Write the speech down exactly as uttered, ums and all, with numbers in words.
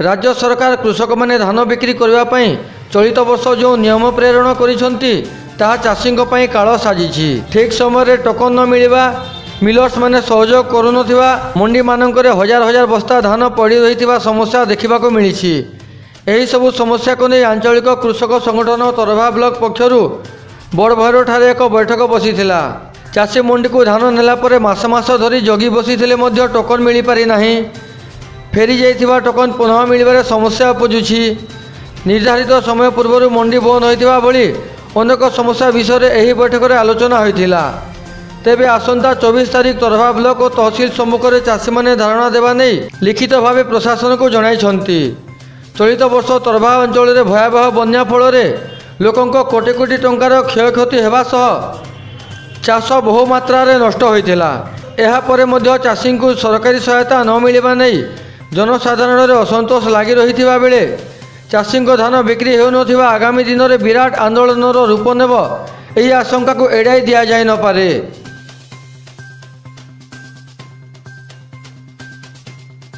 राज्य सरकार कृषक माने धान बिक्री करने चलित वर्ष जो नियम प्रेरण करिसेंती ताहा चाषी काल साजिछि। ठीक समय टोकन न मिलवा मिलर्स माने सहयोग करुनथिबा मंडी मानकरे हजार हजार बस्ता धान पड़ी रही समस्या देखा मिली। यही सबु समस्या को नहीं आंचलिक कृषक संगठन तरभा ब्लॉक पक्षरु बड़भैर ठारे एक बैठक बसीथिला। चाषी मंडी को धान नेला परे मास मास धरी जगी बसीथिले मध्य टोकन मिल पारि नाही। फेरी जाइथिबा टोकन पुनः मिलबारे समस्या उपजुछि। निर्धारित समय पूर्व मंडी बंद होइथिबा भली अनेक समस्या विषय में यह बैठक में आलोचना होइथिला। तेबे आसंता चौबीस तारीख तरभा ब्लॉक और तहसील सम्मुख में चाषी माने धारणा देवा नहीं लिखित भाव प्रशासन को जणाइछंती। चलित वर्ष तरभा अंचल में भयावह बन्या फल लोकों कोटी कोटी टंकार क्षयक्षति होगा सह चाष बहु मात्रा नष्ट होइथिला। एहा परे मध्य चाषी को सरकारी सहायता न मिलवा नहीं जनसाधारण असंतोष लगी रही बेले चाषी धान बिक्री हो आगामी दिन में विराट आंदोलन रूप नेब यही आशंका को एड़ाई दि जाए न पारे।